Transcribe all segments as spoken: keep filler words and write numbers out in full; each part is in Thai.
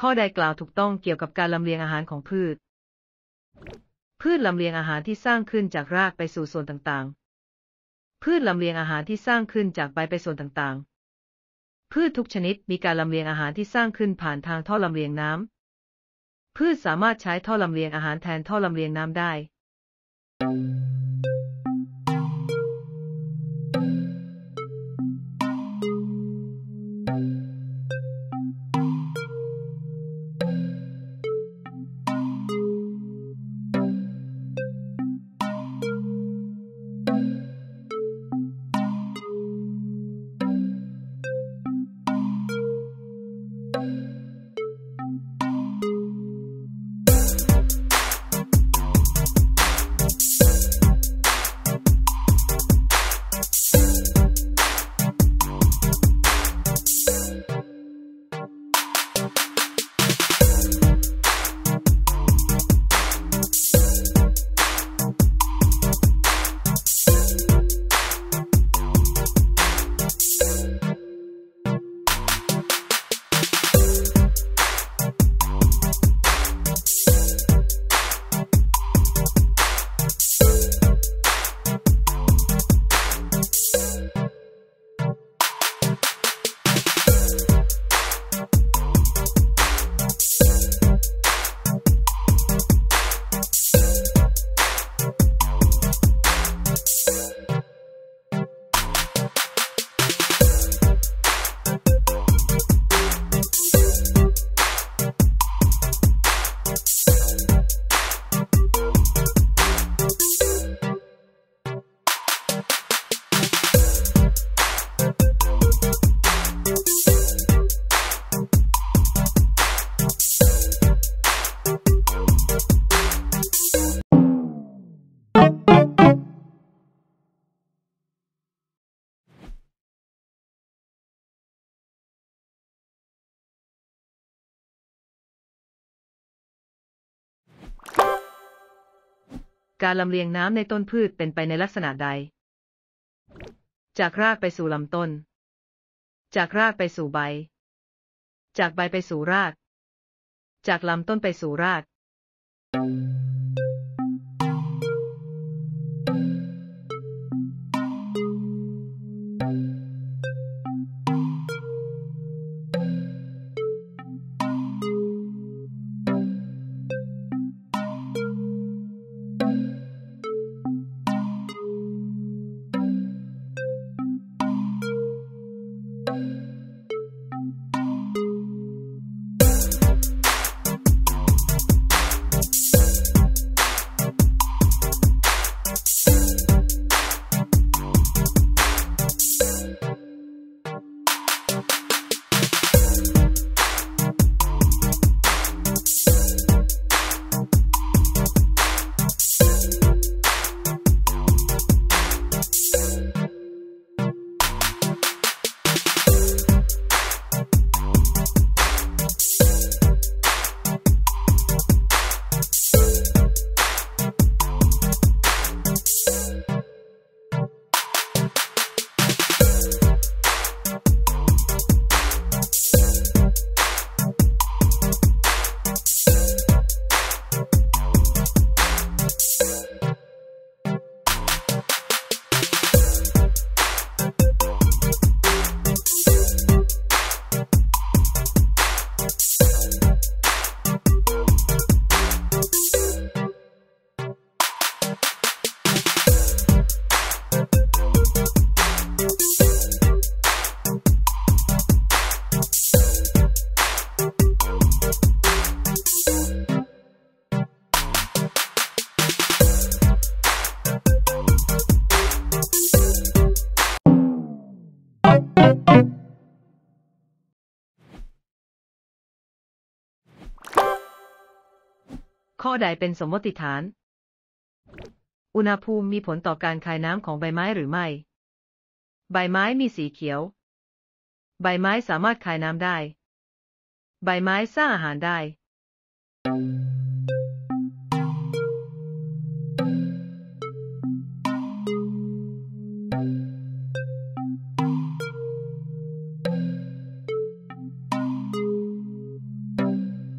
อใดกล่าวถูกต้องเกี่ยวกับการลำเลียงอาหารของพืชพืชลำเลียงอาหารที่สร้างขึ้นจากรากไปสู่ส่วนต่างๆพืชลำเลียงอาหารที่สร้างขึ้นจากใบไปส่วนต่างๆพืชทุกชนิดมีการลำเลียงอาหารที่สร้างขึ้นผ่านทางท่อลำเลียงน้ำพืชสามารถใช้ท่อลำเลียงอาหารแทนท่อลำเลียงน้ำได้การลำเลียงน้ำในต้นพืชเป็นไปในลักษณะใดจากรากไปสู่ลำต้นจากรากไปสู่ใบจากใบไปสู่รากจากลำต้นไปสู่รากข้อใดเป็นสมมติฐานอุณหภูมิมีผลต่อการคายน้ำของใบไม้หรือไม่ใบไม้มีสีเขียวใบไม้สามารถคายน้ำได้ใบไม้สร้างอาหารได้เ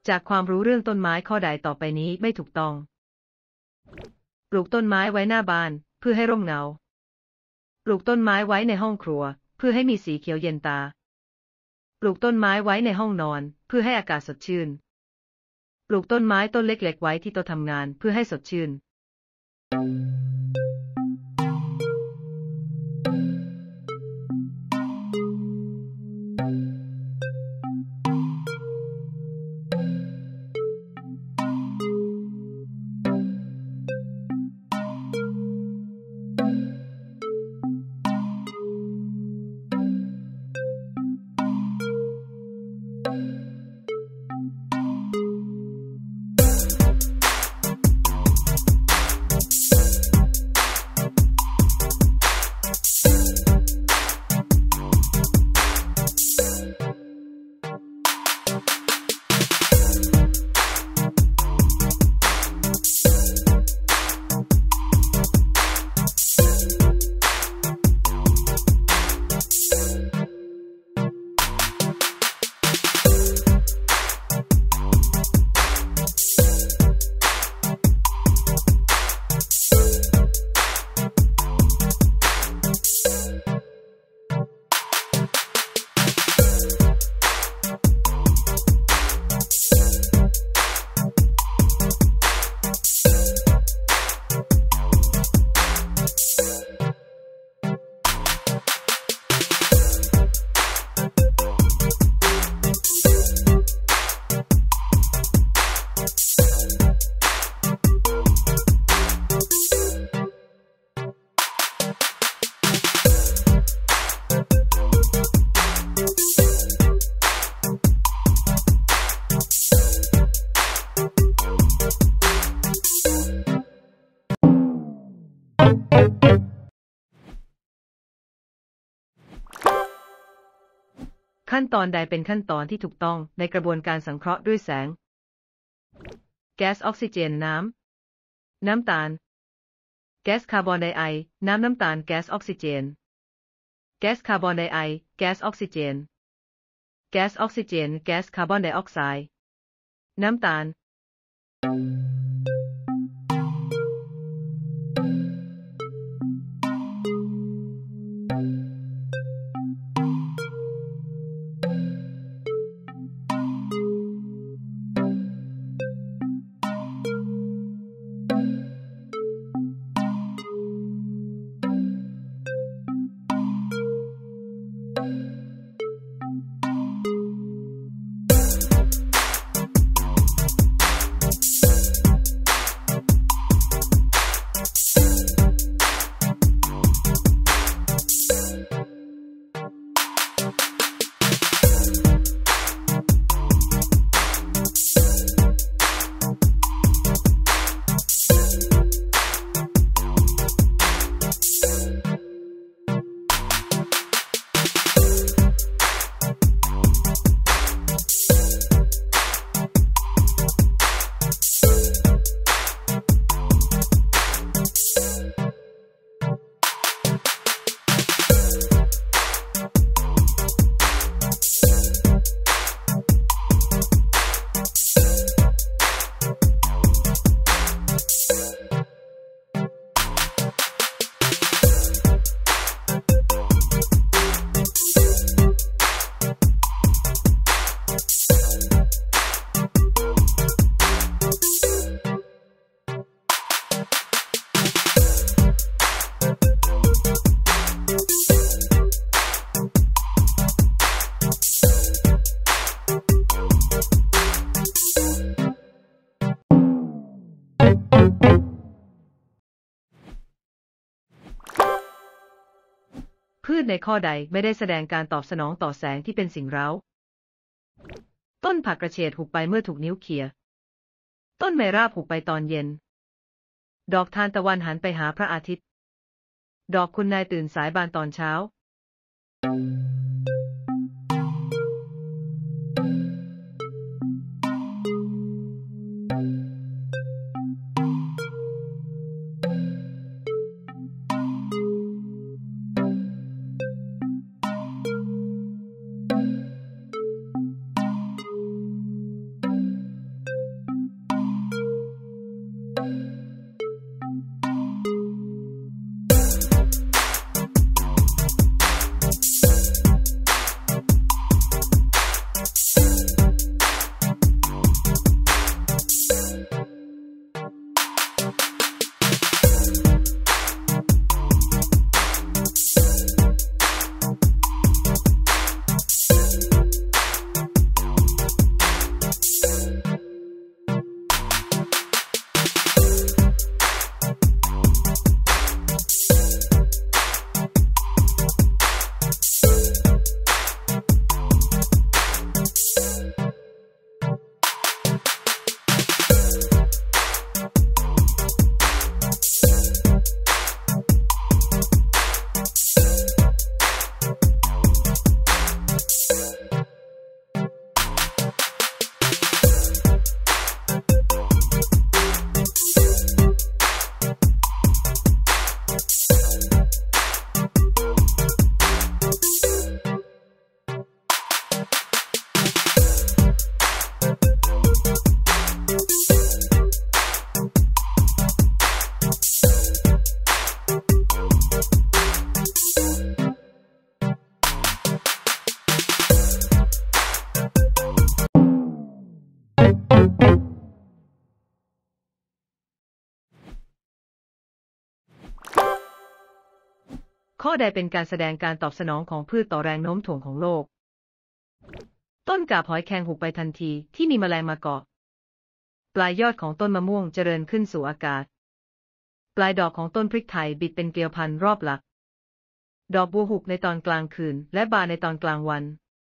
จากความรู้เรื่องต้นไม้ข้อใดต่อไปนี้ไม่ถูกต้องปลูกต้นไม้ไว้หน้าบ้านเพื่อให้ร่มเงาปลูกต้นไม้ไว้ในห้องครัวเพื่อให้มีสีเขียวเย็นตาปลูกต้นไม้ไว้ในห้องนอนเพื่อให้อากาศสดชื่นปลูกต้นไม้ต้นเล็กๆไว้ที่โต๊ะทำงานเพื่อให้สดชื่นขั้นตอนใดเป็นขั้นตอนที่ถูกต้องในกระบวนการสังเคราะห์ด้วยแสงแก๊สออกซิเจนน้ำน้ำตาลแก๊สคาร์บอนไดออกไซด์น้ำน้ำตาลแก๊สออกซิเจนแก๊สคาร์บอนไดออกไซด์แก๊สออกซิเจนแก๊สออกซิเจนแก๊สคาร์บอนไดออกไซด์น้ำตาลพืชในข้อใดไม่ได้แสดงการตอบสนองต่อแสงที่เป็นสิ่งเร้าต้นผักกระเฉดหุบไปเมื่อถูกนิ้วเขี่ยต้นไมราบหุบไปตอนเย็นดอกทานตะวันหันไปหาพระอาทิตย์ดอกคุณนายตื่นสายบานตอนเช้าข้อใดเป็นการแสดงการตอบสนองของพืชต่อแรงโน้มถ่วงของโลกต้นกาบหอยแครงหุบไปทันทีที่มีแมลงมาเกาะปลายยอดของต้นมะม่วงเจริญขึ้นสู่อากาศปลายดอกของต้นพริกไทยบิดเป็นเกลียวพันรอบหลักดอกบัวหุบในตอนกลางคืนและบานในตอนกลางวัน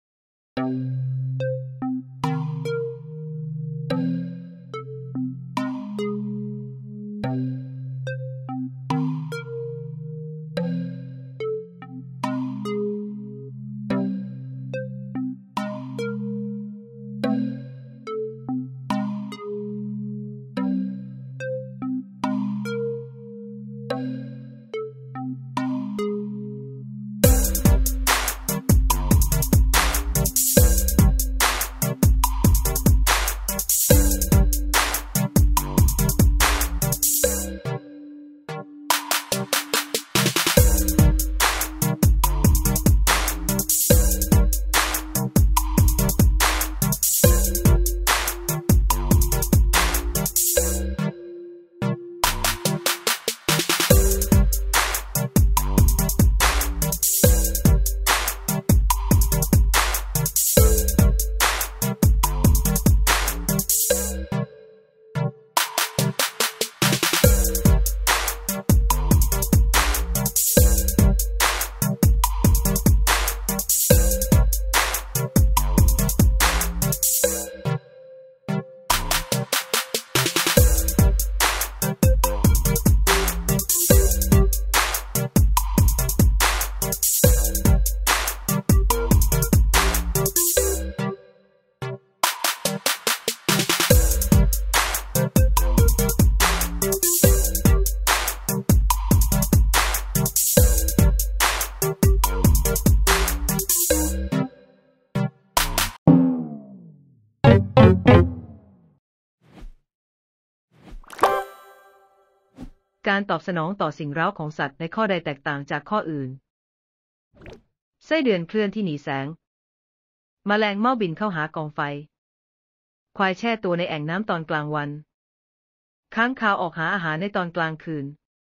การตอบสนองต่อสิ่งเร้าของสัตว์ในข้อใดแตกต่างจากข้ออื่นไส้เดือนเคลื่อนที่หนีแสงแมลงเม่าบินเข้าหากองไฟควายแช่ตัวในแอ่งน้ำตอนกลางวันค้างคาวออกหาอาหารในตอนกลางคืน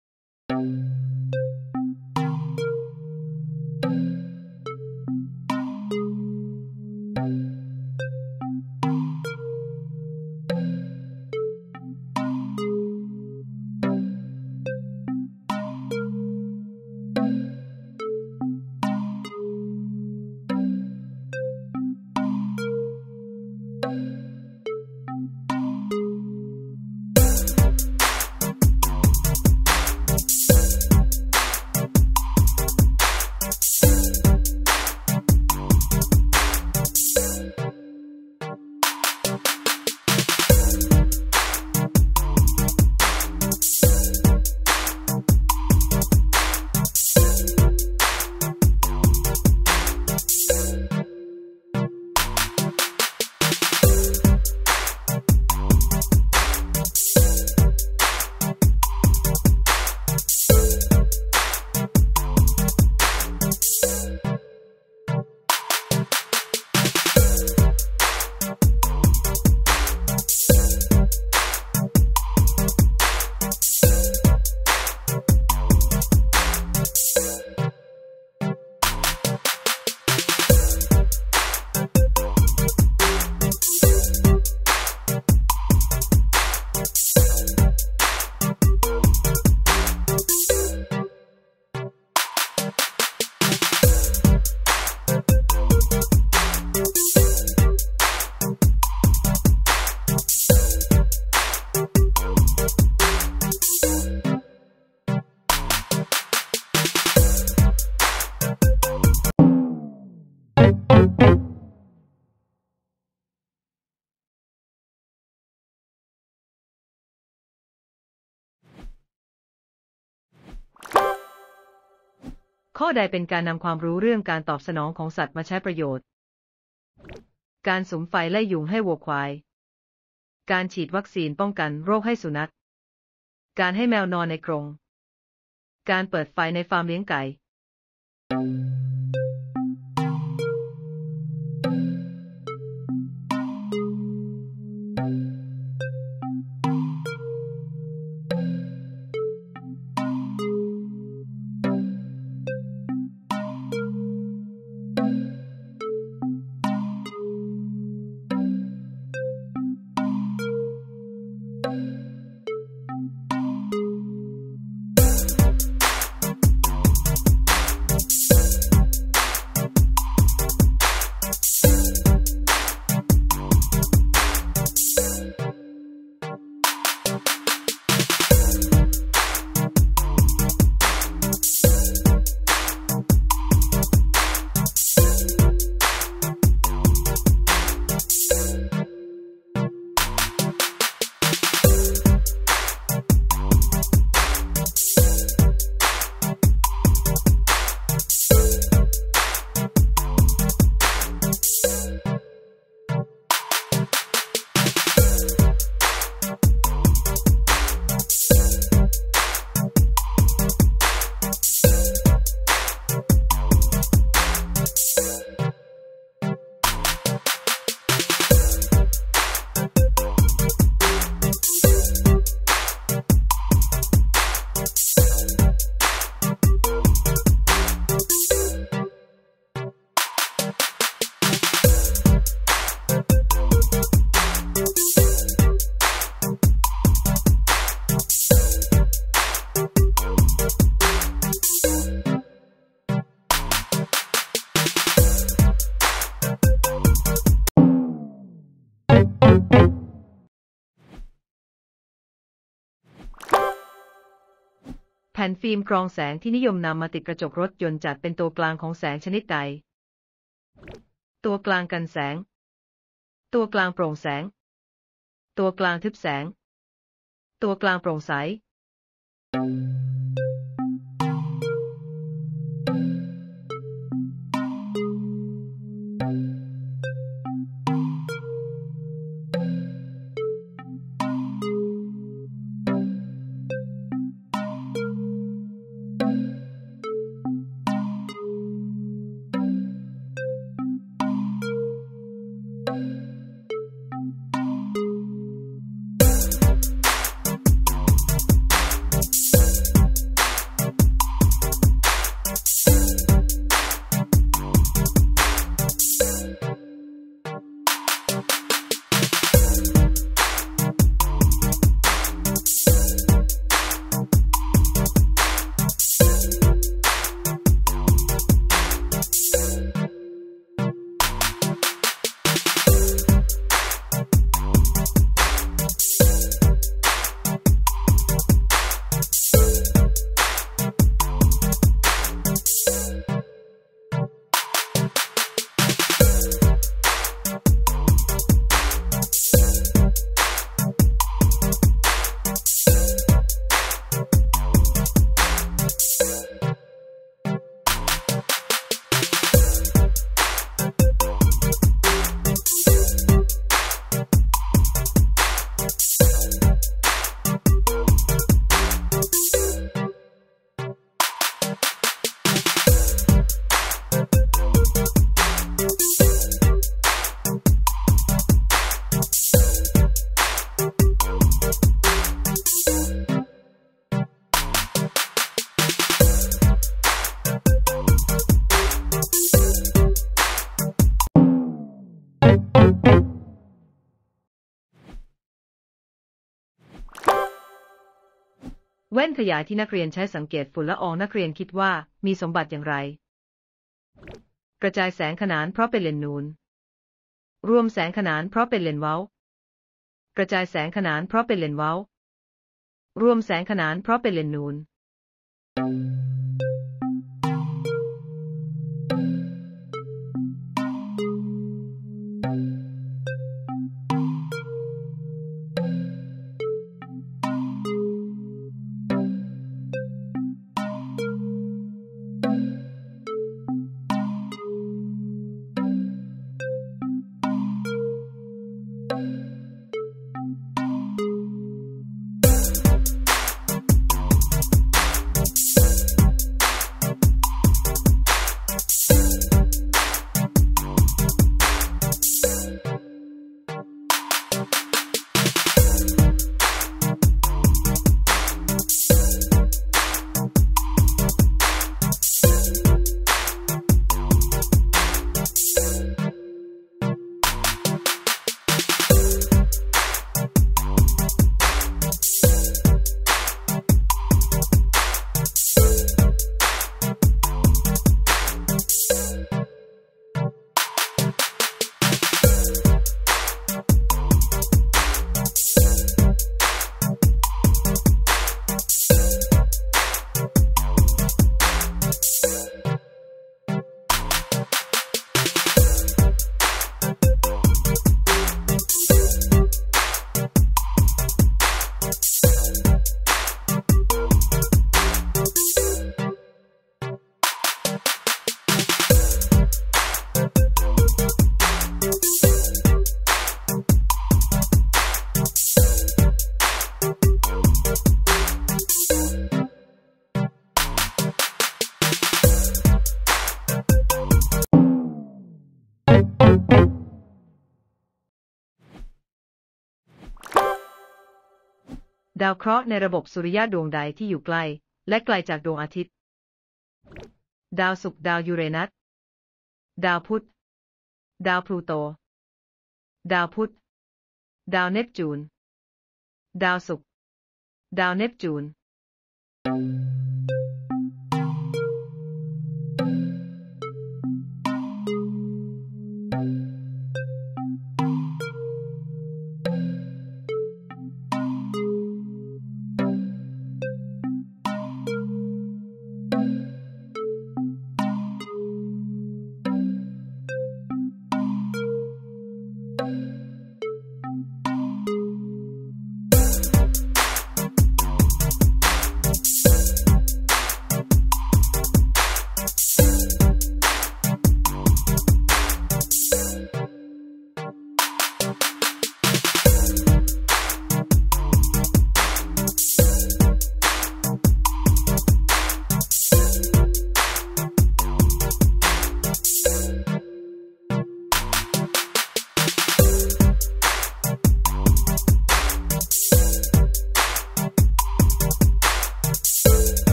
ข้อใดเป็นการนำความรู้เรื่องการตอบสนองของสัตว์มาใช้ประโยชน์การสุมไฟไล่ยุงให้วัวควายการฉีดวัคซีนป้องกันโรคให้สุนัขการให้แมวนอนในกรงการเปิดไฟในฟาร์มเลี้ยงไก่แผ่นฟิล์มกรองแสงที่นิยมนำมาติดกระจกรถยนต์จัดเป็นตัวกลางของแสงชนิดใดตัวกลางกันแสงตัวกลางโปร่งแสงตัวกลางทึบแสงตัวกลางโปร่งใสแว่นขยายที่นักเรียนใช้สังเกตฝุ่นละอองนักเรียนคิดว่ามีสมบัติอย่างไรกระจายแสงขนานเพราะเป็นเลนส์นูนรวมแสงขนานเพราะเป็นเลนส์เว้ากระจายแสงขนานเพราะเป็นเลนส์เว้ารวมแสงขนานเพราะเป็นเลนส์นูนดาวเคราะห์ในระบบสุริยะดวงใดที่อยู่ใกล้และไกลจากดวงอาทิตย์ดาวศุกร์ดาวยูเรนัสดาวพุธดาวพลูโตดาวพุธดาวเนปจูนดาวศุกร์ดาวเนปจูน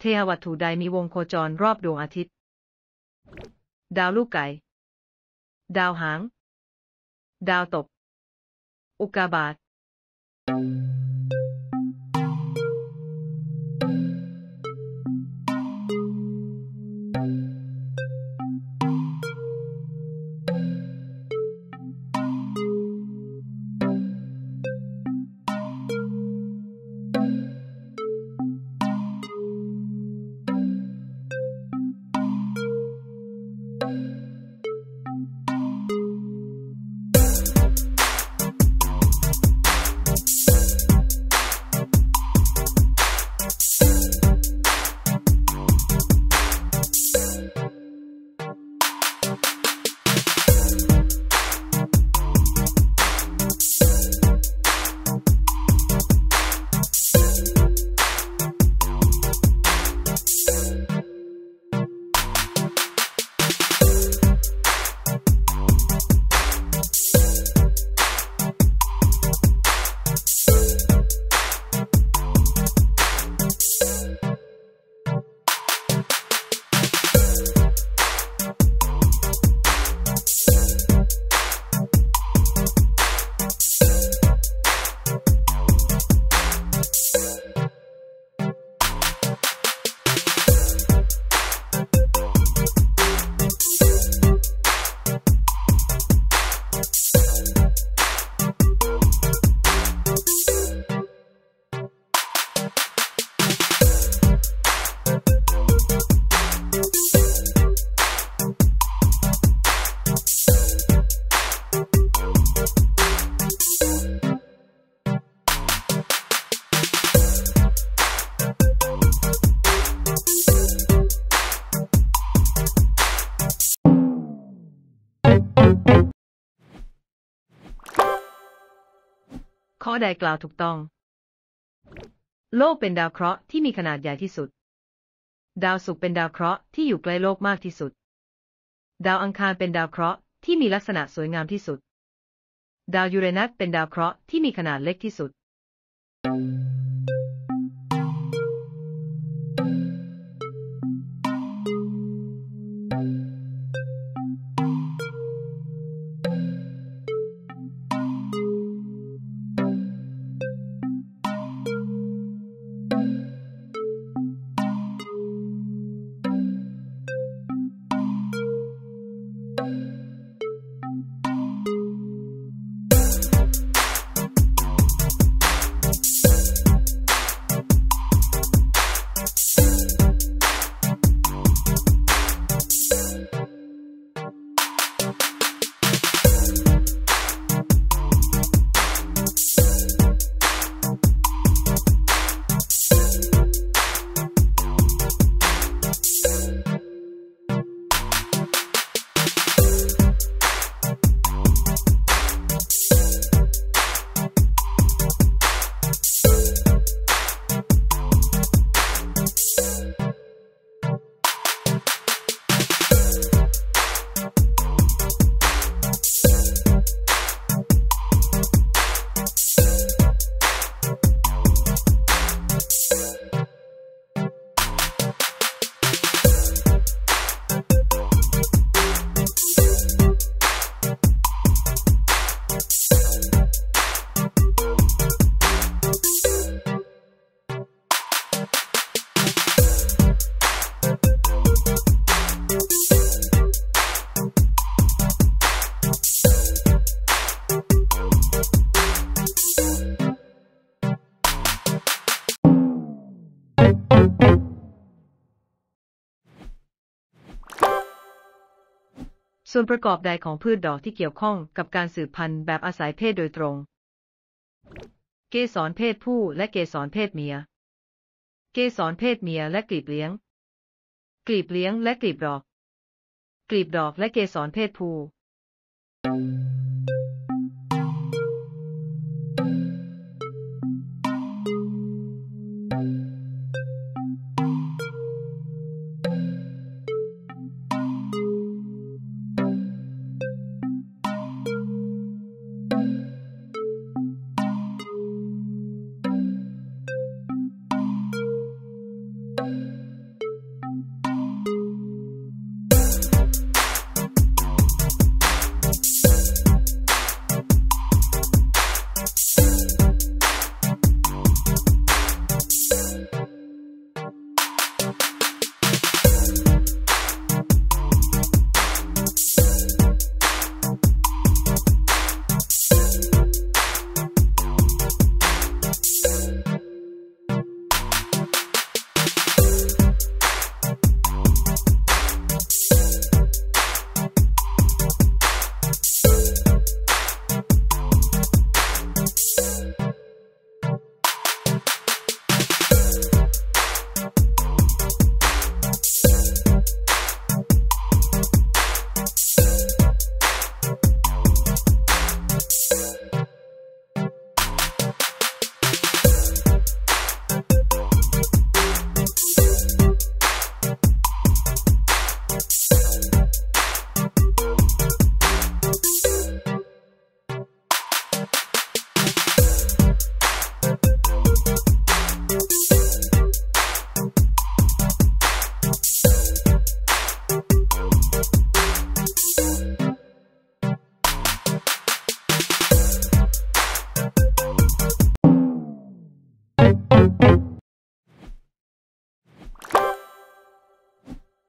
หวัตถุใดมีวงโคจรรอบดวงอาทิตย์ดาวลูกไก่ดาวหางดาวตกอุกกาบาตข้อใดกล่าวถูกต้องโลกเป็นดาวเคราะห์ที่มีขนาดใหญ่ที่สุดดาวศุกร์เป็นดาวเคราะห์ที่อยู่ใกล้โลกมากที่สุดดาวอังคารเป็นดาวเคราะห์ที่มีลักษณะสวยงามที่สุดดาวยูเรนัสเป็นดาวเคราะห์ที่มีขนาดเล็กที่สุดส่วนประกอบใดของพืชดอกที่เกี่ยวข้องกับการสืบพันธุ์แบบอาศัยเพศโดยตรงเกสรเพศผู้และเกสรเพศเมียเกสรเพศเมียและกลีบเลี้ยงกลีบเลี้ยงและกลีบดอกกลีบดอกและเกสรเพศผู้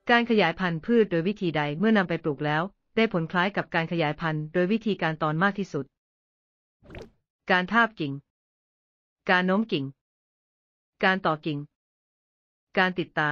การขยายพันธุ์พืชโดยวิธีใดเมื่อนำไปปลูกแล้วได้ผลคล้ายกับการขยายพันธุ์โดยวิธีการตอนมากที่สุดการทาบกิ่งการโน้มกิ่งการต่อกิ่งการติดตา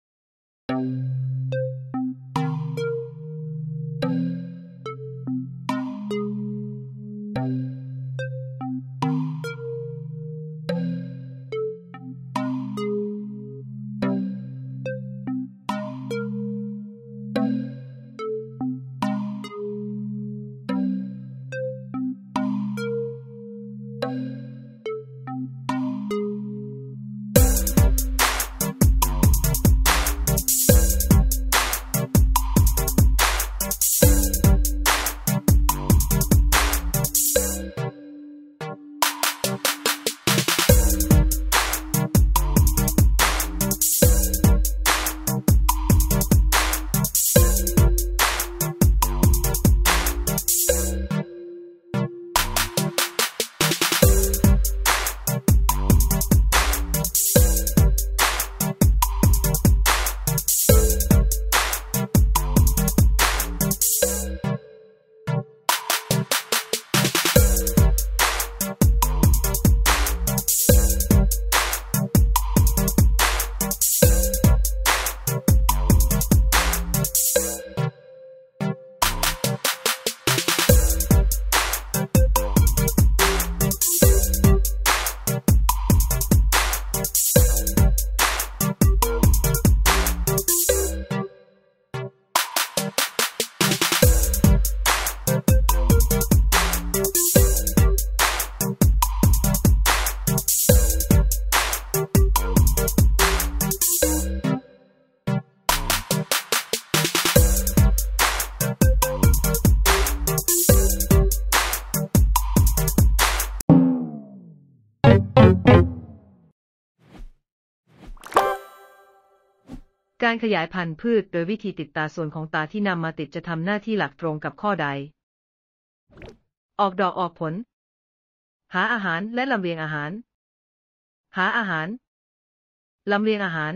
การขยายพันธุ์พืชโดยวิธีติดตาส่วนของตาที่นำมาติดจะทำหน้าที่หลักตรงกับข้อใดออกดอกออกผลหาอาหารและลำเลียงอาหารหาอาหารลำเลียงอาหาร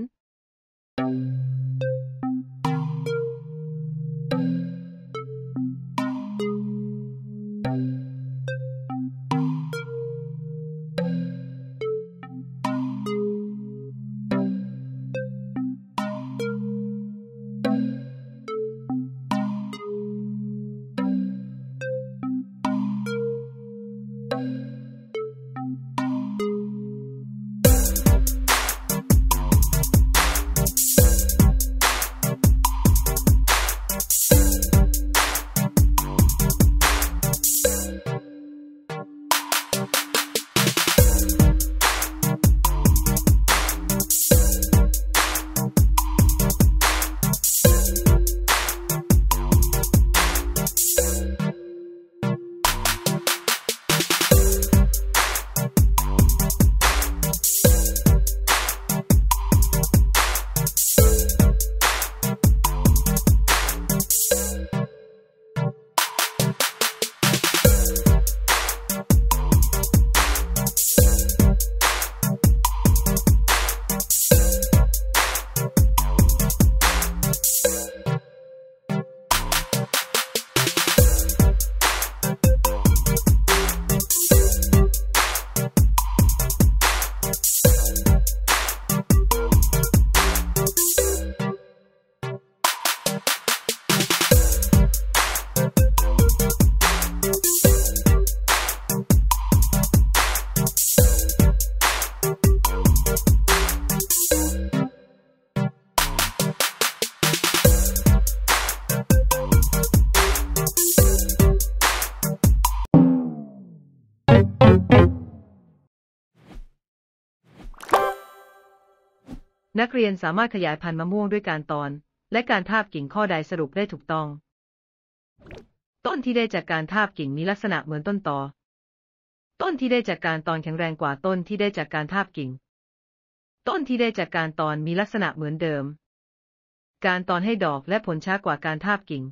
นักเรียนสามารถขยายพันธุ์มะม่วงด้วยการตอนและการทาบกิ่งข้อใดสรุปได้ถูกต้องต้นที่ได้จากการทาบกิ่งมีลักษณะเหมือนต้นตอต้นที่ได้จากการตอนแข็งแรงกว่าต้นที่ได้จากการทาบกิ่งต้นที่ได้จากการตอนมีลักษณะเหมือนเดิมการตอนให้ดอกและผลช้ากว่าการทาบกิ่ง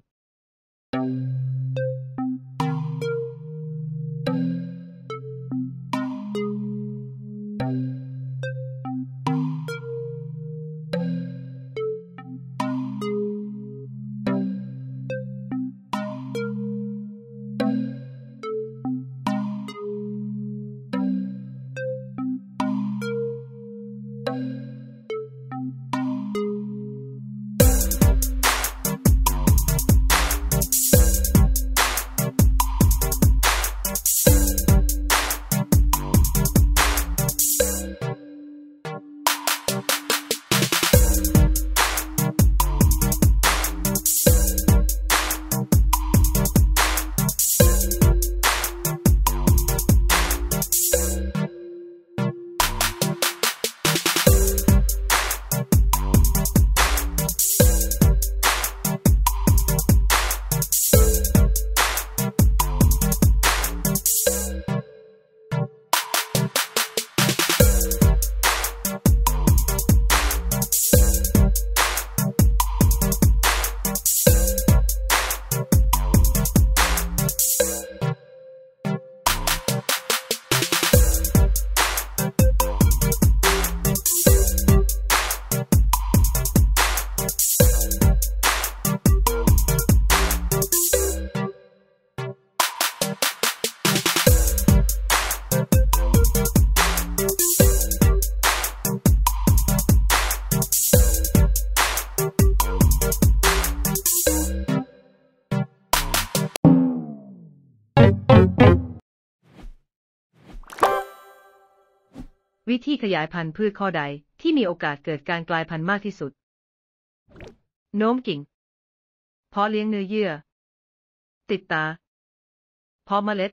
วิธีขยายพันธุ์พืชข้อใดที่มีโอกาสเกิดการกลายพันธุ์มากที่สุดโน้มกิ่งเพาะเลี้ยงเนื้อเยื่อติดตาเพาะเมล็ด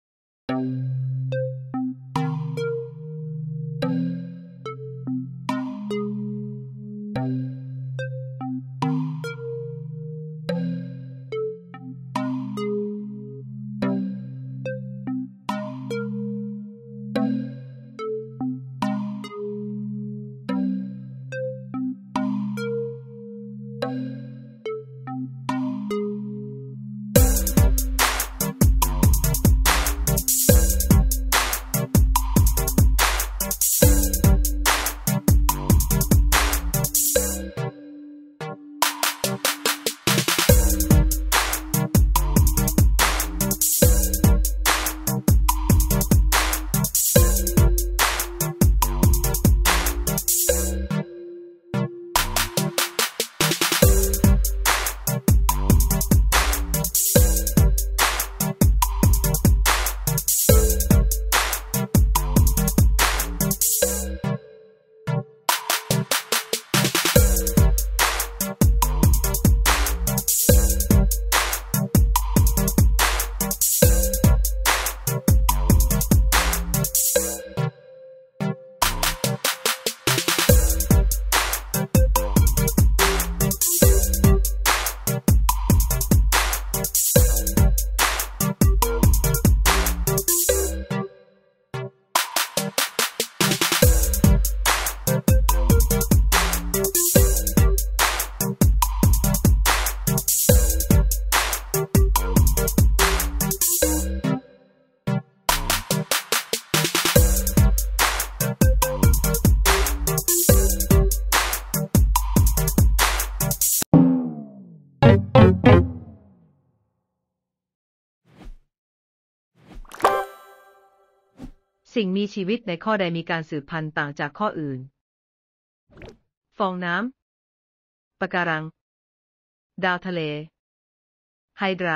สิ่งมีชีวิตในข้อใดมีการสืบพันธุ์ต่างจากข้ออื่นฟองน้ำปะการังดาวทะเลไฮดรา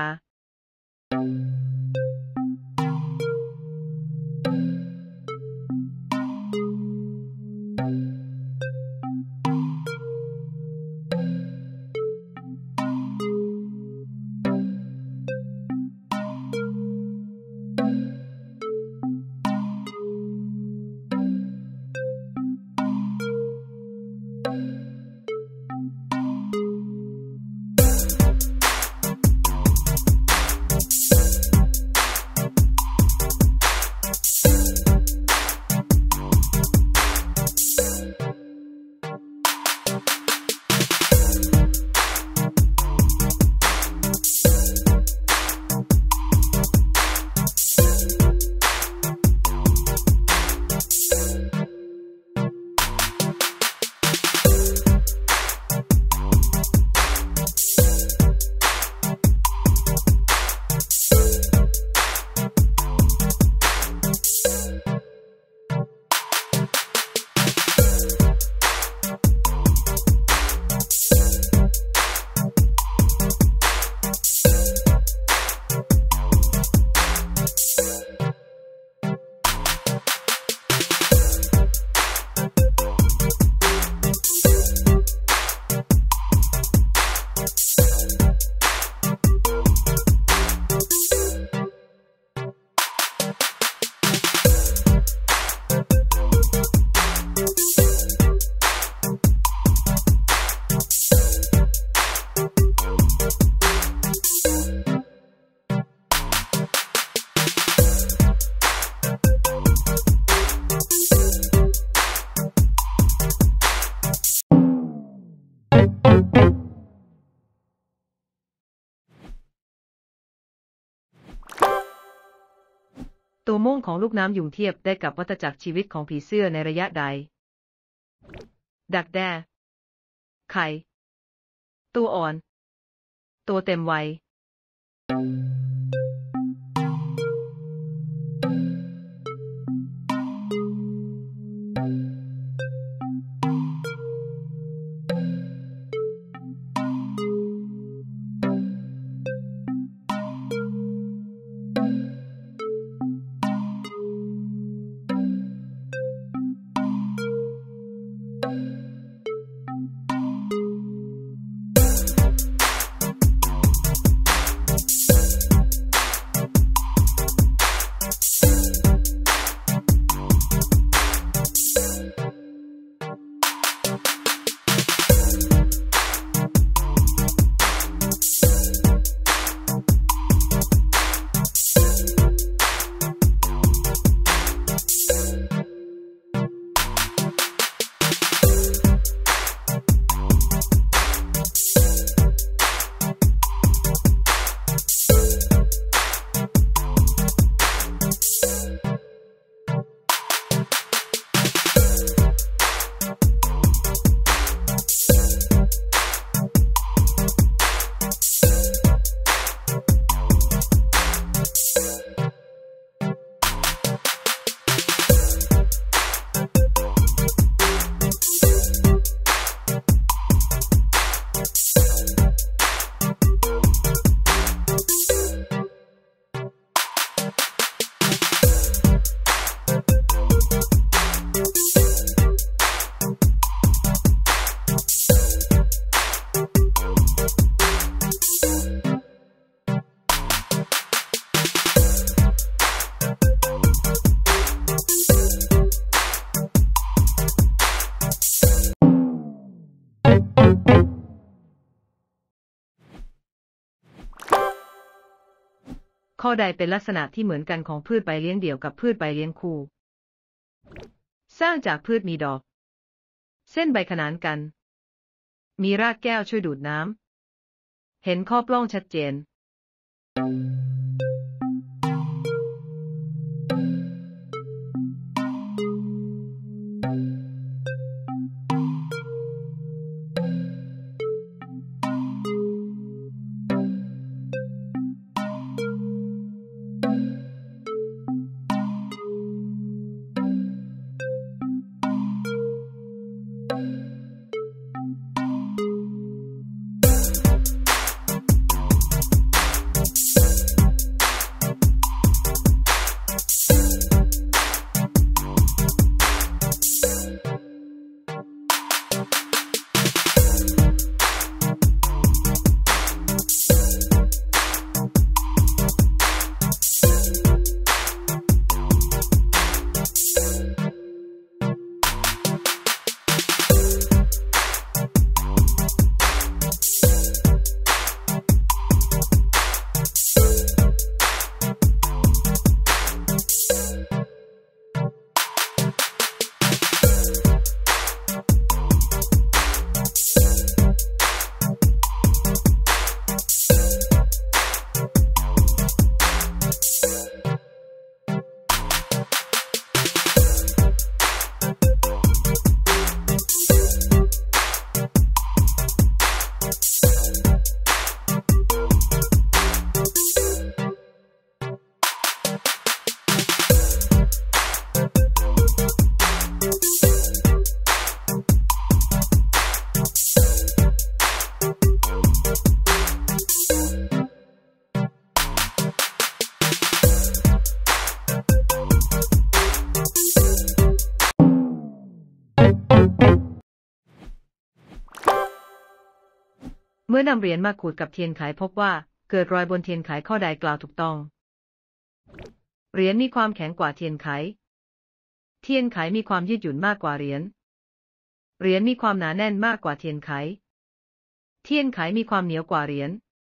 ตัวม่วงของลูกน้ำยุงเทียบได้กับวัฏจักรชีวิตของผีเสื้อในระยะใดดักแด้ไข่ตัวอ่อนตัวเต็มวัยข้อใดเป็นลักษณะที่เหมือนกันของพืชใบเลี้ยงเดี่ยวกับพืชใบเลี้ยงคู่ สร้างจากพืชมีดอก เส้นใบขนานกัน มีรากแก้วช่วยดูดน้ำ เห็นข้อปล้องชัดเจนเมื่อนำเหรียญมาขูดกับเทียนไขพบว่าเกิดรอยบนเทียนไขข้อใดกล่าวถูกต้อง เหรียญมีความแข็งกว่าเทียนไข เทียนไขมีความยืดหยุ่นมากกว่าเหรียญ เหรียญมีความหนาแน่นมากกว่าเทียนไข เทียนไขมีความเหนียวกว่าเหรียญ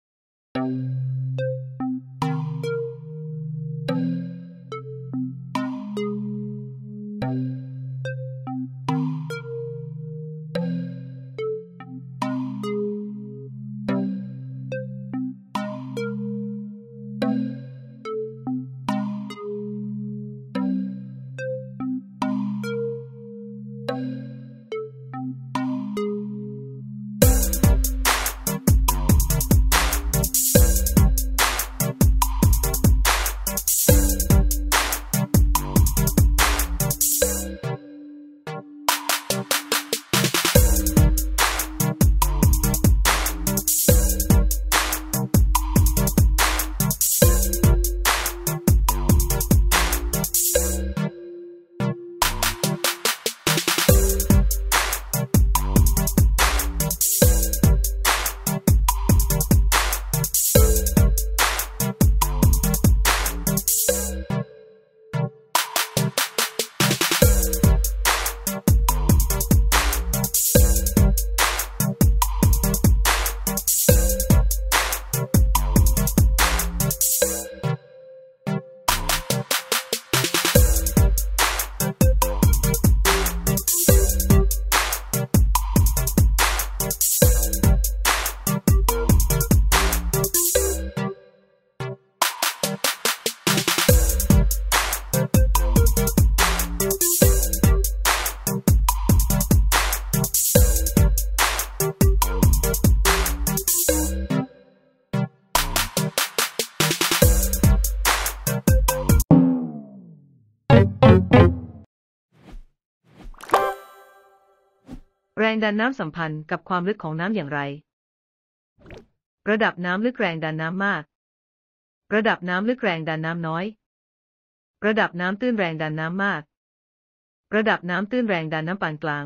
แรงดันน้ำสัมพันธ์กับความลึกของน้ำอย่างไร ระดับน้ำลึกแรงดันน้ำมาก ระดับน้ำลึกแรงดันน้ำน้อย ระดับน้ำตื้นแรงดันน้ำมาก ระดับน้ำตื้นแรงดันน้ำปานกลาง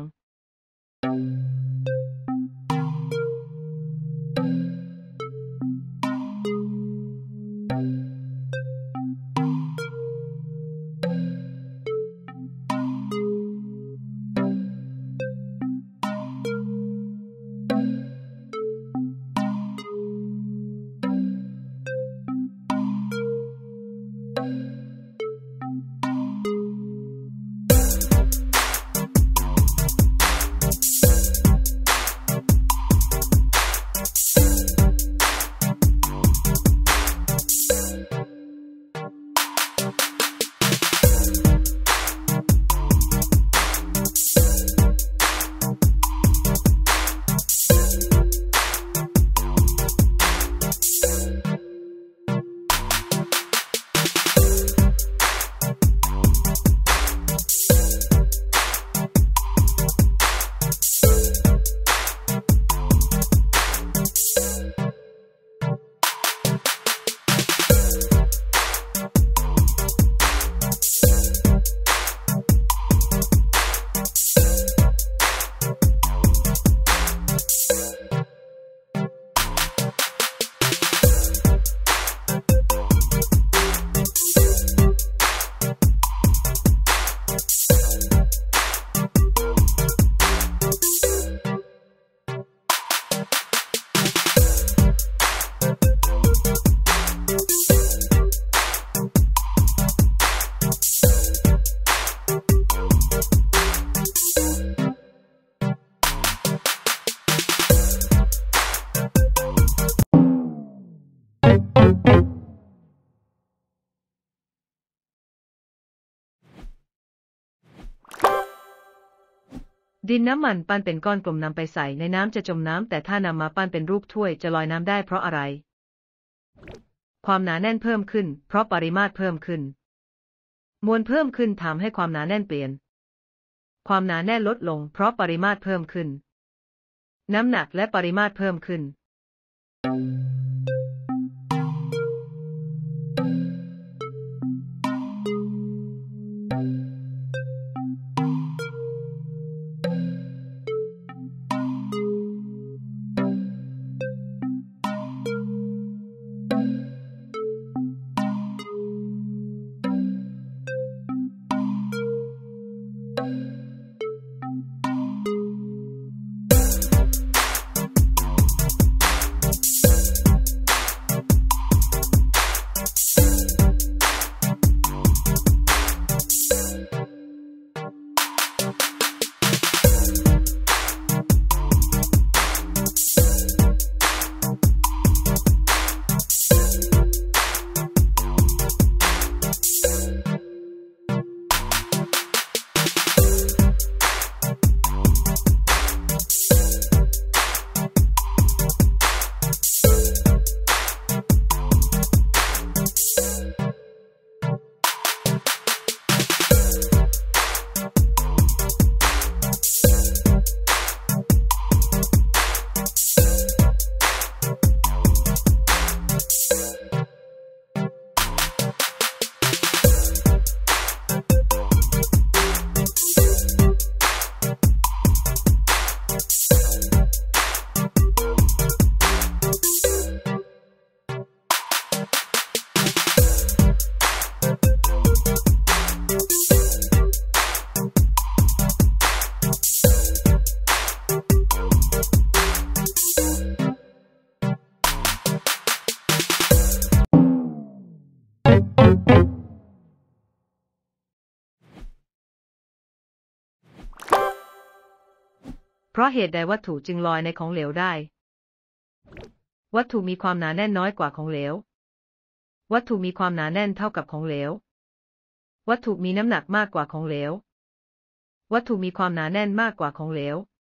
ดินน้ำมันปั้นเป็นก้อนกลมนำไปใส่ในน้ำจะจมน้ำแต่ถ้านำมาปั้นเป็นรูปถ้วยจะลอยน้ำได้เพราะอะไรความหนาแน่นเพิ่มขึ้นเพราะปริมาตรเพิ่มขึ้นมวลเพิ่มขึ้นทำให้ความหนาแน่นเปลี่ยนความหนาแน่นลดลงเพราะปริมาตรเพิ่มขึ้นน้ำหนักและปริมาตรเพิ่มขึ้นเพราะเหตุใดวัตถุจึงลอยในของเหลวได้วัตถุมีความหนาแน่นน้อยกว่าของเหลววัตถุมีความหนาแน่นเท่ากับของเหลววัตถุมีน้ำหนักมากกว่าของเหลววัตถุมีความหนาแน่นมากกว่าของเหลว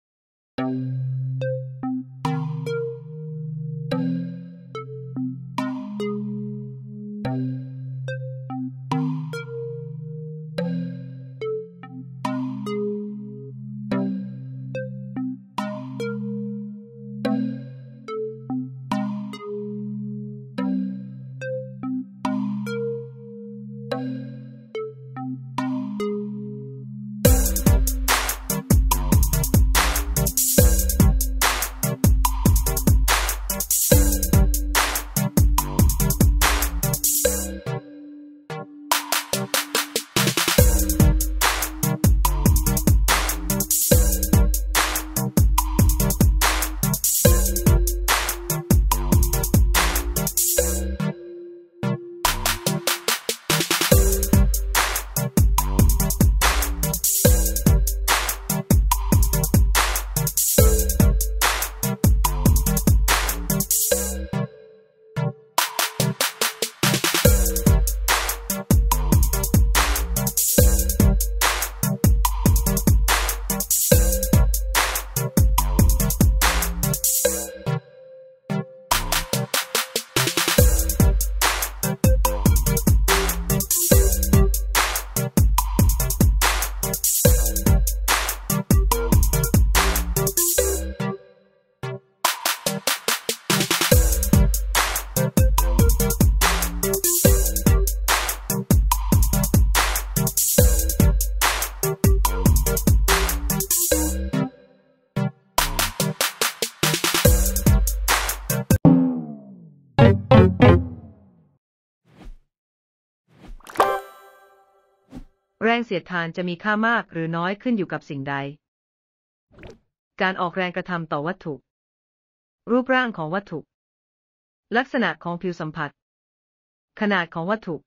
แรงเสียดทานจะมีค่ามากหรือน้อยขึ้นอยู่กับสิ่งใดการออกแรงกระทำต่อวัตถุรูปร่างของวัตถุลักษณะของผิวสัมผัสขนาดของวัตถุ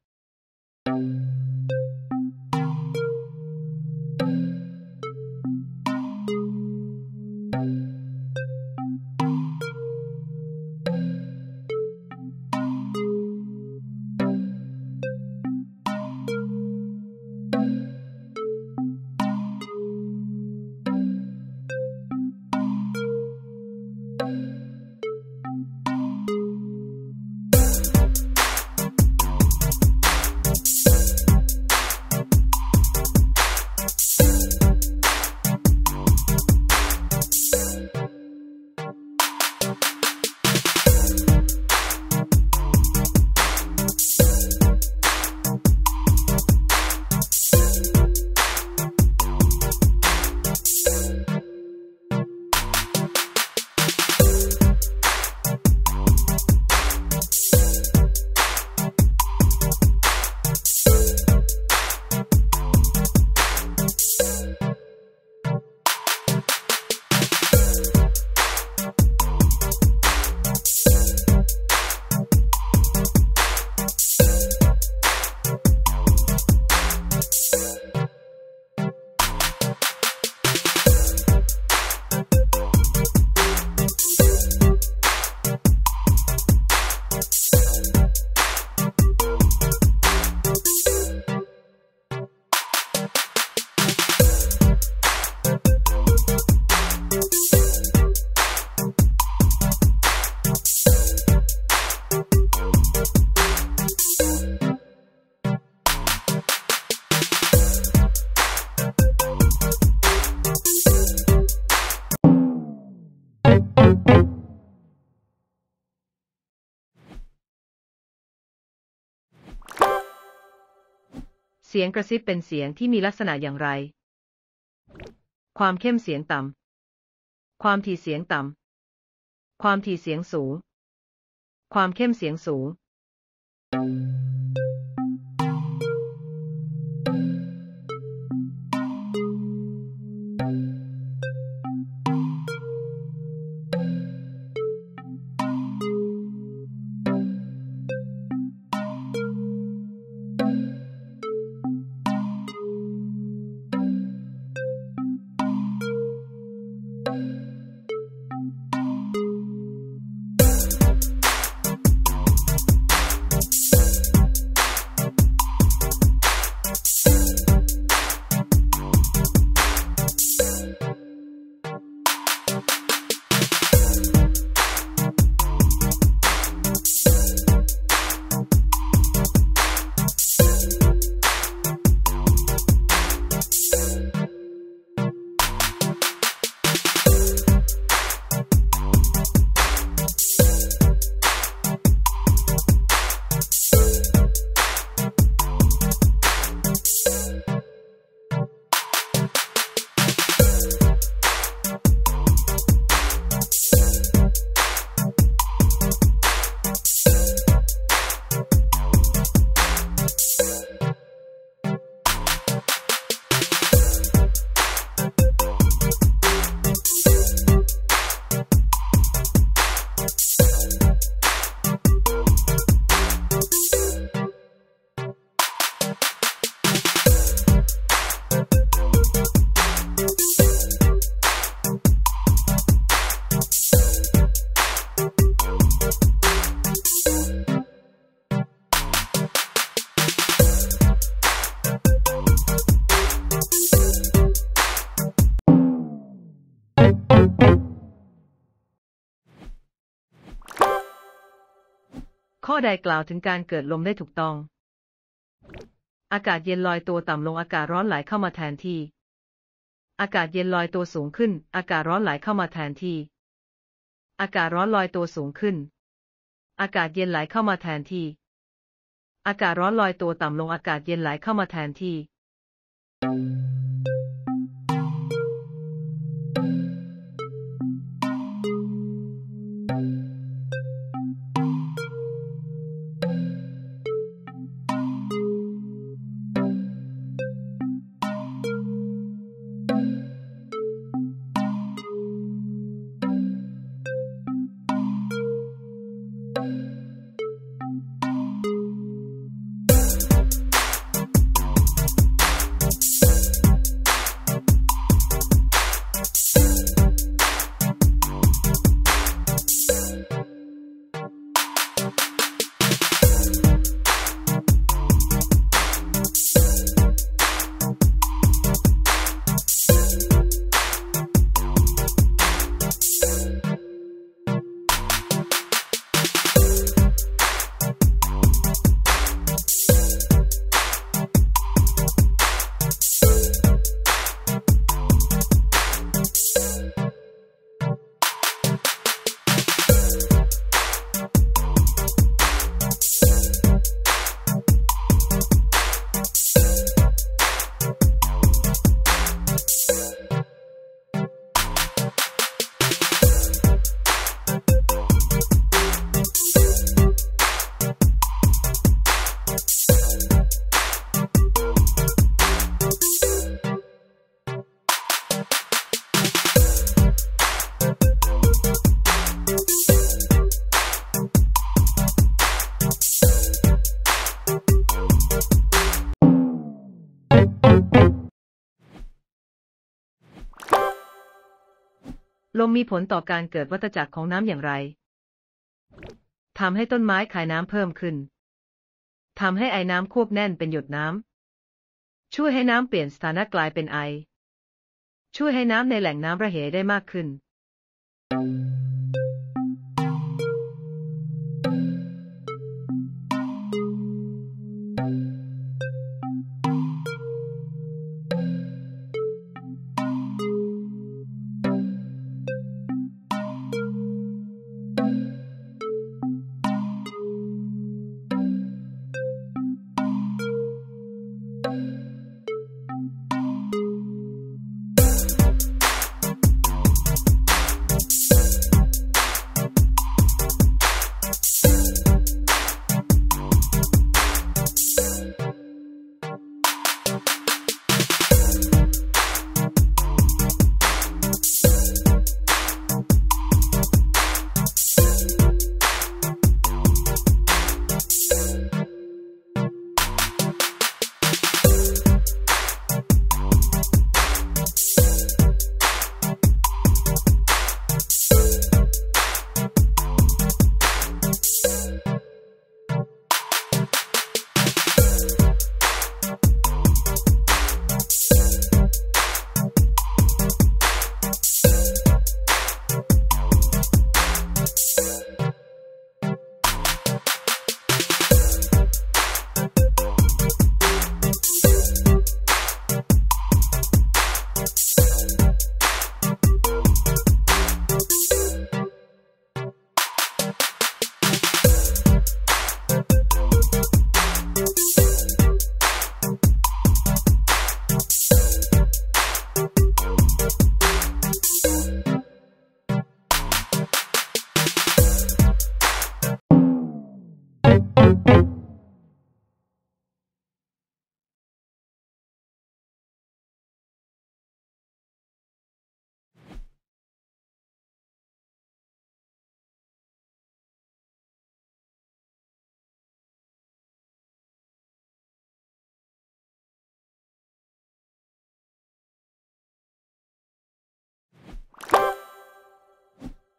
เสียงกระซิบเป็นเสียงที่มีลักษณะอย่างไรความเข้มเสียงต่ำความถี่เสียงต่ำความถี่เสียงสูงความเข้มเสียงสูงข้อใดกล่าวถึงการเกิดลมได้ถูกต้องอากาศเย็นลอยตัวต่ำลงอากาศร้อนไหลเข้ามาแทนที่อากาศเย็นลอยตัวสูงขึ้นอากาศร้อนไหลเข้ามาแทนที่อากาศร้อนลอยตัวสูงขึ้นอากาศเย็นไหลเข้ามาแทนที่อากาศร้อนลอยตัวต่ำลงอากาศเย็นไหลเข้ามาแทนที่ลมมีผลต่อการเกิดวัฏจักรของน้ำอย่างไรทำให้ต้นไม้คายน้ำเพิ่มขึ้นทำให้ไอน้ำควบแน่นเป็นหยดน้ำช่วยให้น้ำเปลี่ยนสถานะกลายเป็นไอช่วยให้น้ำในแหล่งน้ำระเหยได้มากขึ้น you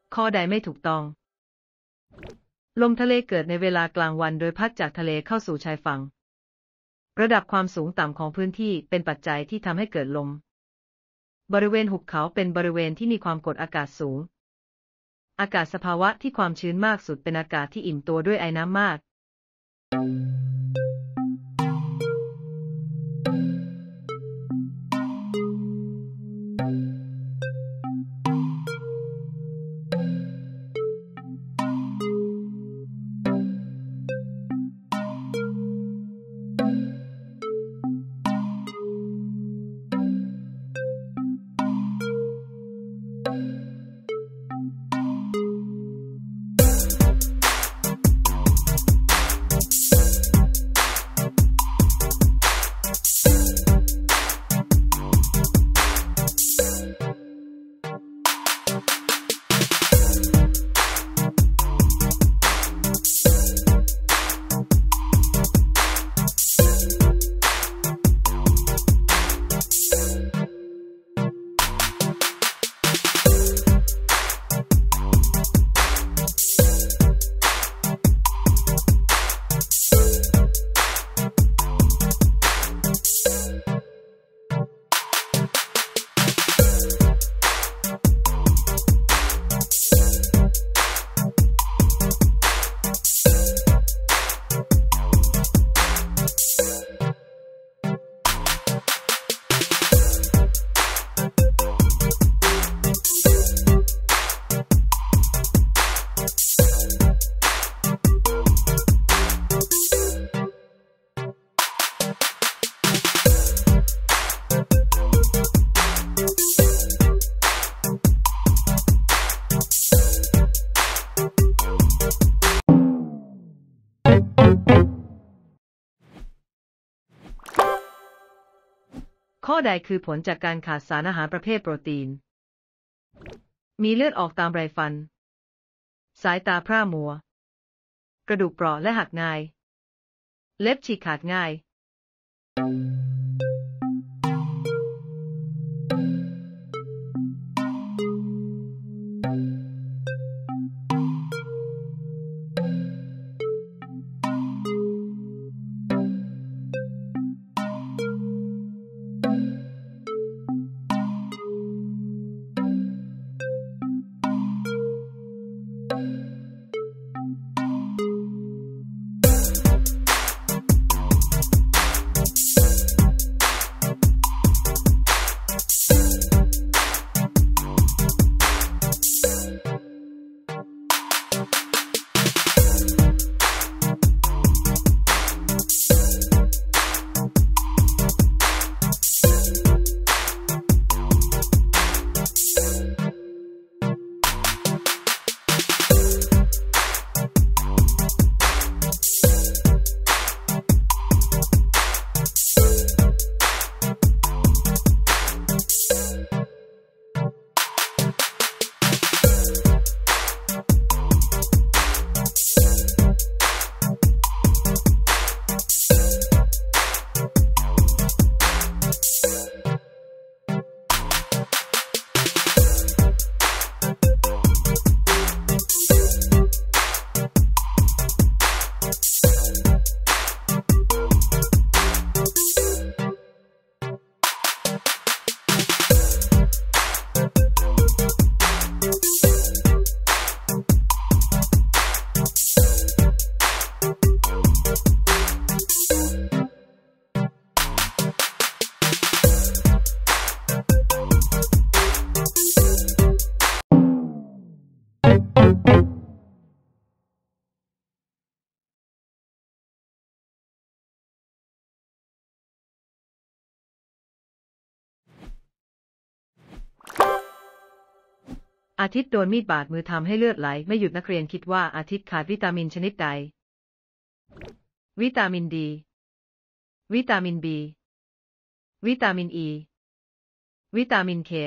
ข้อใดไม่ถูกต้องลมทะเลเกิดในเวลากลางวันโดยพัดจากทะเลเข้าสู่ชายฝั่งระดับความสูงต่ำของพื้นที่เป็นปัจจัยที่ทำให้เกิดลมบริเวณหุบเขาเป็นบริเวณที่มีความกดอากาศสูงอากาศสภาวะที่ความชื้นมากสุดเป็นอากาศที่อิ่มตัวด้วยไอน้ำมากข้อใดคือผลจากการขาดสารอาหารประเภทโปรตีนมีเลือดออกตามไรฟันสายตาพร่ามัวกระดูกเปราะและหักง่ายเล็บฉีกขาดง่ายอาทิตย์โดนมีดบาดมือทำให้เลือดไหลไม่หยุดนักเรียนคิดว่าอาทิตย์ขาดวิตามินชนิดใดวิตามินดีวิตามินบีวิตามินอีวิตามินเค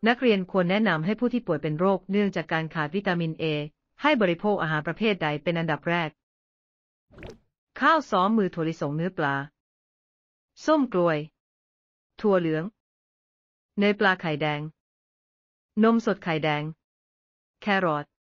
นักเรียนควรแนะนำให้ผู้ที่ป่วยเป็นโรคเนื่องจากการขาดวิตามินเอให้บริโภคอาหารประเภทใดเป็นอันดับแรกข้าวซ้อมมือถั่วลิสงเนื้อปลาส้มกล้วยถั่วเหลืองเนยปลาไข่แดงนมสดไข่แดงแครอท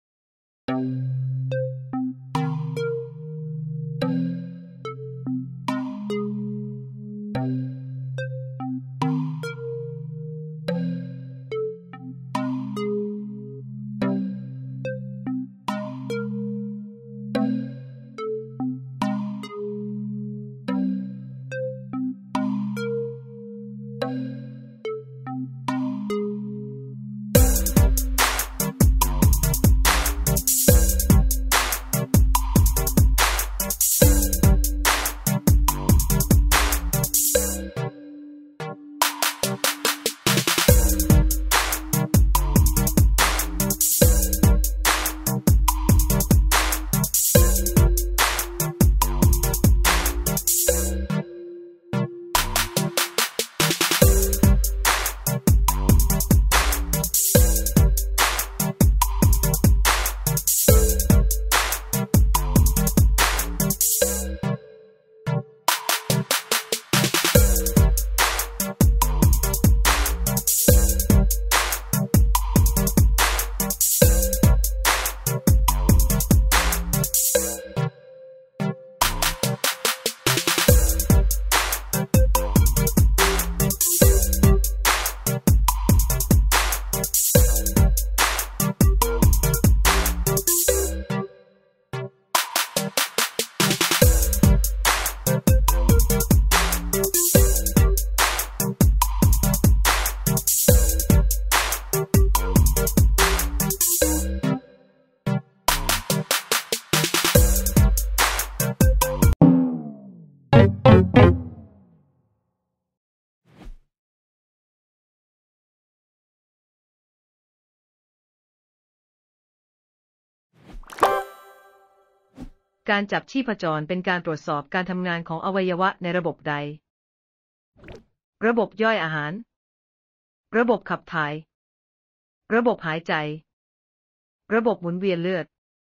การจับชีพจรเป็นการตรวจสอบการทำงานของอวัยวะในระบบใดระบบย่อยอาหารระบบขับถ่ายระบบหายใจระบบหมุนเวียนเลือด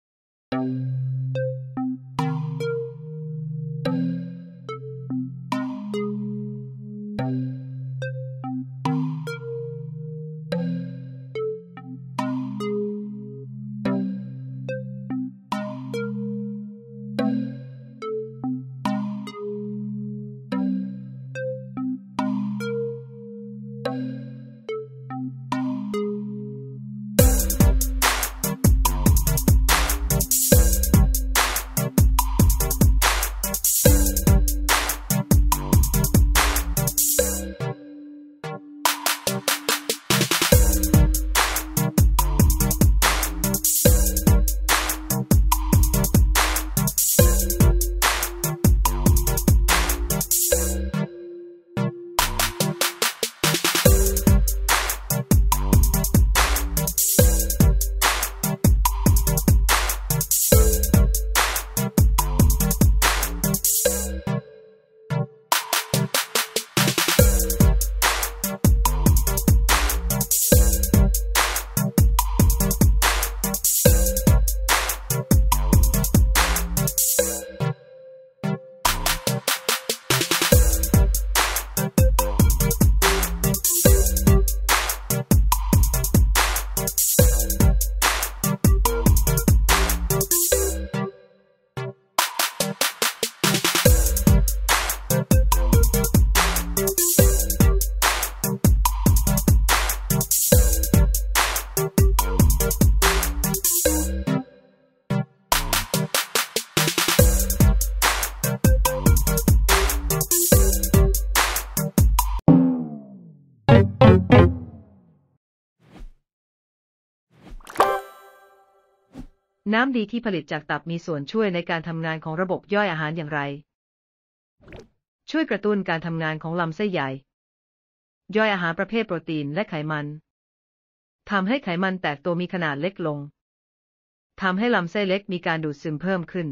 น้ำดีที่ผลิตจากตับมีส่วนช่วยในการทำงานของระบบย่อยอาหารอย่างไรช่วยกระตุ้นการทำงานของลำไส้ใหญ่ย่อยอาหารประเภทโปรตีนและไขมันทำให้ไขมันแตกตัวมีขนาดเล็กลงทำให้ลำไส้เล็กมีการดูดซึมเพิ่มขึ้น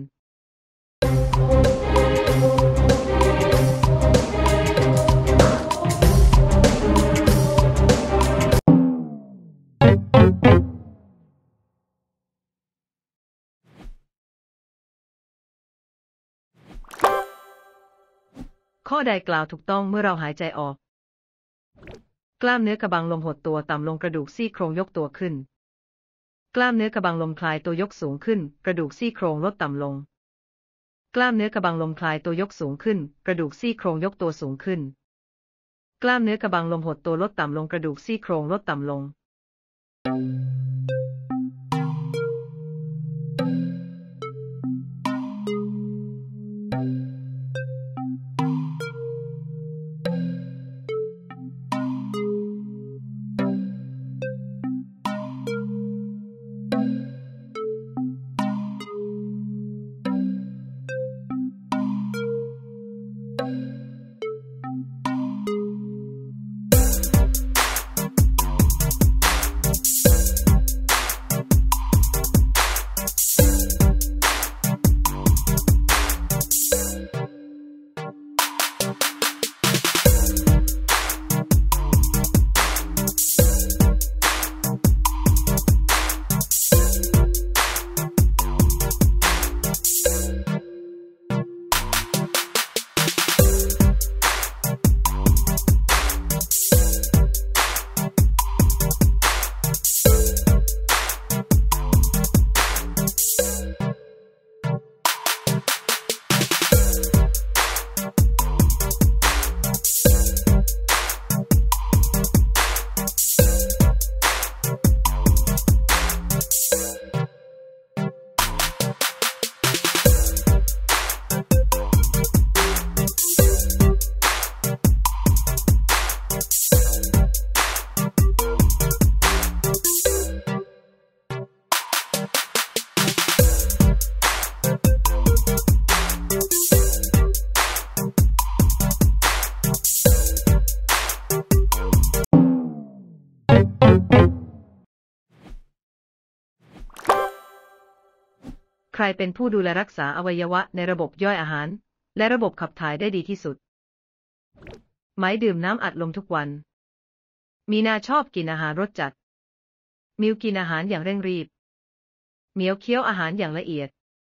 ข้อใดกล่าวถูกต้องเมื่อเราหายใจออกกล้ามเนื้อกระบังลมหดตัวต่ำลงกระดูกซี่โครงยกตัวขึ้นกล้ามเนื้อกระบังลมคลายตัวยกสูงขึ้นกระดูกซี่โครงลดต่ำลงกล้ามเนื้อกระบังลมคลายตัวยกสูงขึ้นกระดูกซี่โครงยกตัวสูงขึ้นกล้ามเนื้อกระบังลมหดตัวลดต่ำลงกระดูกซี่โครงลดต่ำลงใครเป็นผู้ดูแลรักษาอวัยวะในระบบย่อยอาหารและระบบขับถ่ายได้ดีที่สุดไหมดื่มน้ำอัดลมทุกวันมีนาชอบกินอาหารรสจัดมิวกินอาหารอย่างเร่งรีบเหมียวเคี้ยวอาหารอย่างละเอียด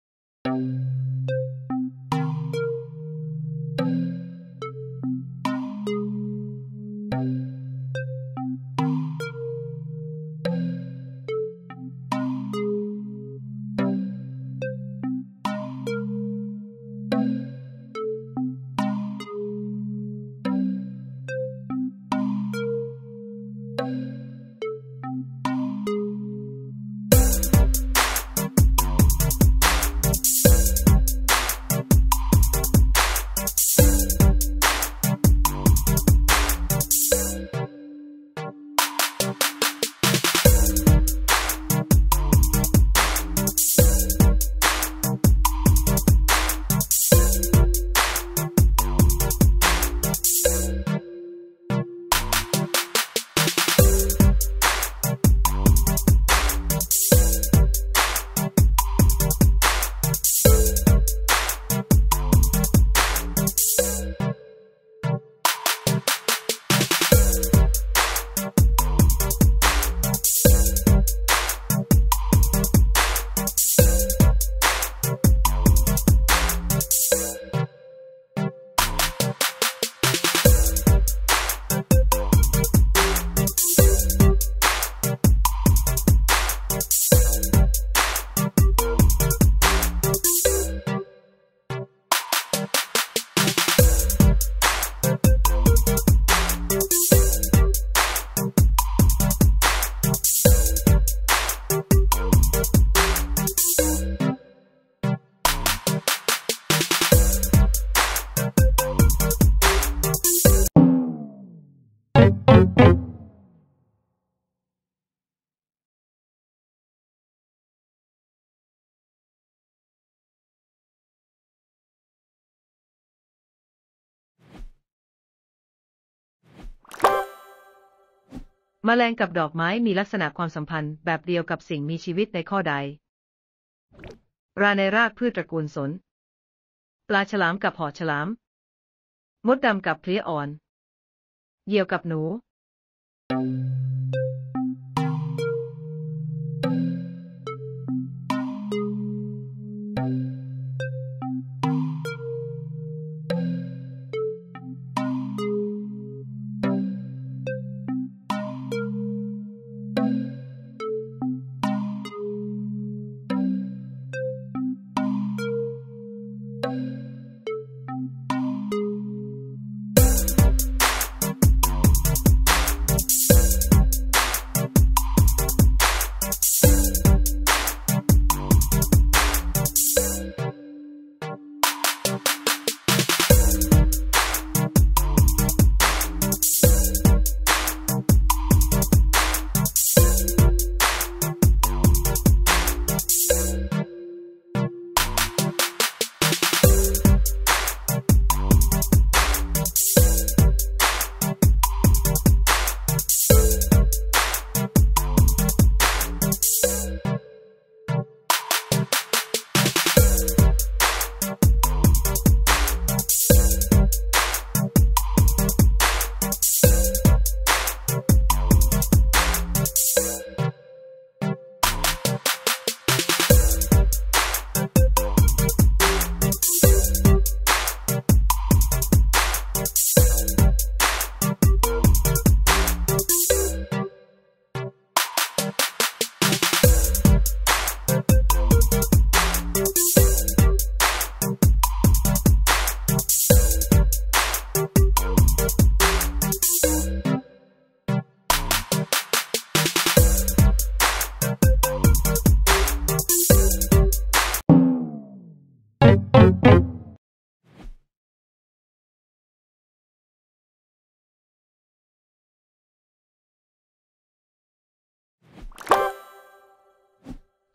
แมลงกับดอกไม้มีลักษณะความสัมพันธ์แบบเดียวกับสิ่งมีชีวิตในข้อใดราในรากพืชตระกูลสนปลาฉลามกับหอฉลามมดดำกับเพลี้ยอ่อนเหยี่ยวกับหนู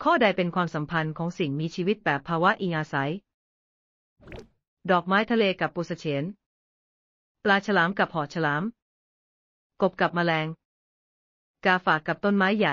ข้อใดเป็นความสัมพันธ์ของสิ่งมีชีวิตแบบภาวะอิงอาศัยดอกไม้ทะเลกับปูเสฉนปลาฉลามกับหอฉลามกบกับแมลงกาฝากกับต้นไม้ใหญ่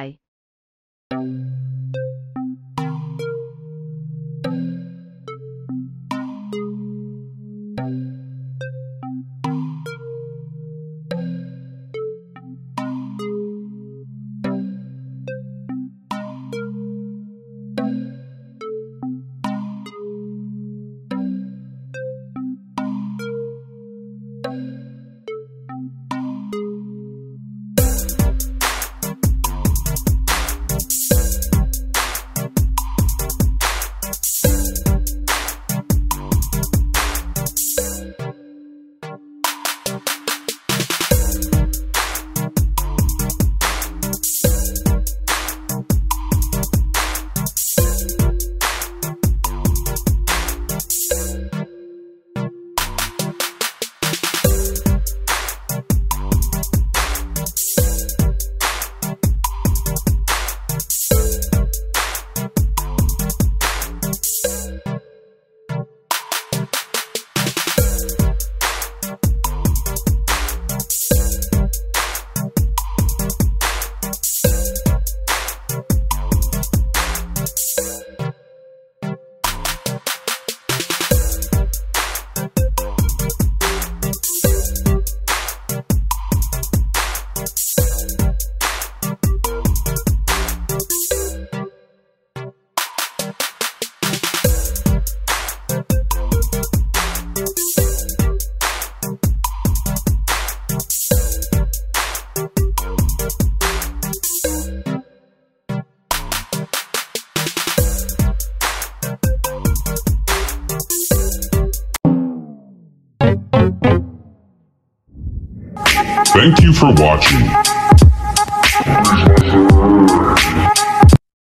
Thank you for watching.